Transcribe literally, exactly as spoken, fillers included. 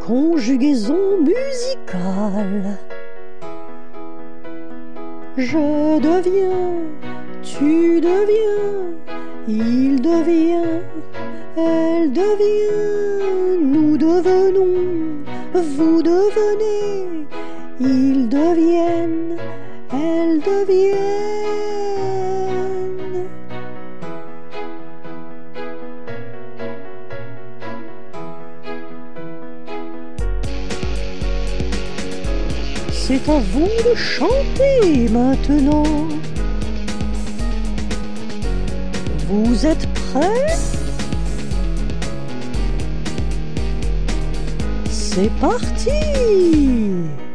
conjugaison musicale. Je deviens, tu deviens, il devient, elle devient, nous devenons, vous devenez, ils deviennent, elles deviennent. C'est à vous de chanter maintenant. Vous êtes prêts? C'est parti!